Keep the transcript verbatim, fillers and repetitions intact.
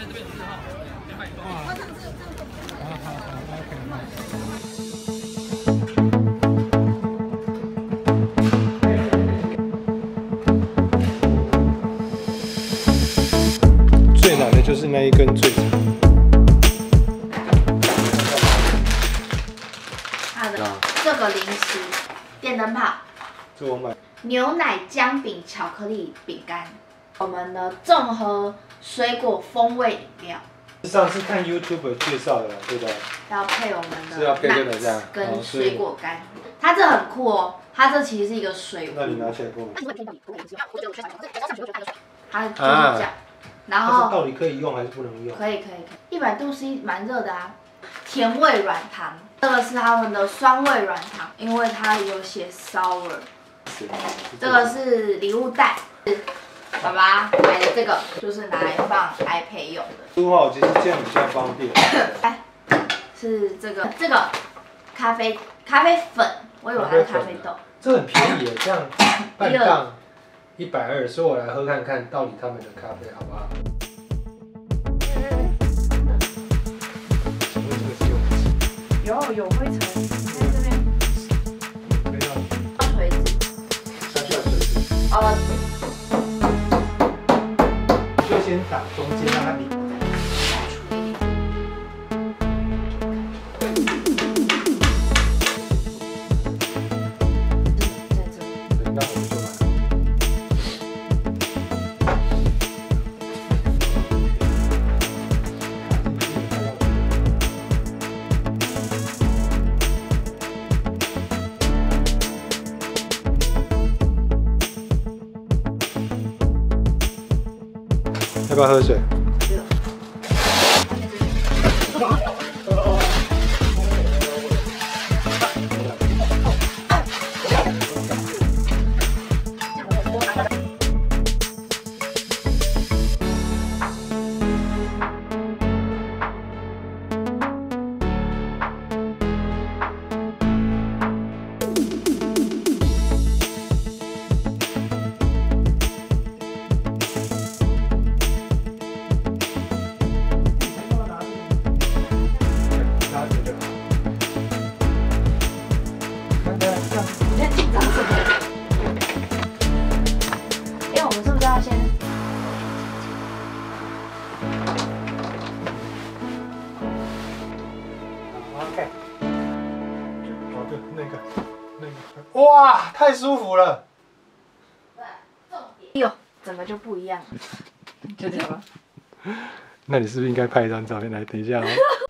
这边四号，先帮你装。好好好 ，OK。最难的就是那一根最长。 它的这个零食，电灯泡， 这我买。 牛奶姜饼巧克力饼干，我们的综合水果风味饮料。 上次看 YouTube 介绍的，对不对？ 要配我们的是要配这个这样跟水果干。它这很酷哦，它这其实是一个水壶。 那你拿起来给我。 它就是这样。然后到底可以用还是不能用？ 可以可以可以，一百度 C 蛮热的啊。甜味软糖，这个是他们的酸味软糖，因为它有写 sour。这个是礼物袋，爸爸买的这个就是拿来放 iPad 用的。 书号其实这样比较方便。 来，是这个这个咖啡咖啡粉，我以为它是咖啡豆。这很便宜耶，这样半磅一百二，所以我来喝看看到底他们的咖啡好不好？请问这个是用？ 有有灰尘，在这边。 可以要锤子。 它需要锤子。 哦。 你就先打中间，让它离。那我们就买。要不要喝水？OK， 哦对，那个那个，哇，太舒服了。 哟，整个就不一样了，就这样吧。 那你是不是应该拍一张照片来？等一下哦。